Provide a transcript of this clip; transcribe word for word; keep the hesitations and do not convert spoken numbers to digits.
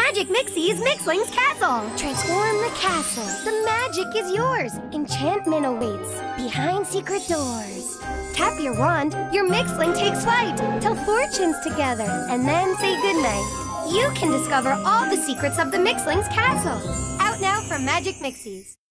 Magic Mixies Mixlings Castle! Transform the castle. The magic is yours. Enchantment awaits behind secret doors. Tap your wand, your Mixling takes flight. Tell fortunes together, and then say goodnight. You can discover all the secrets of the Mixlings Castle. Out now from Magic Mixies.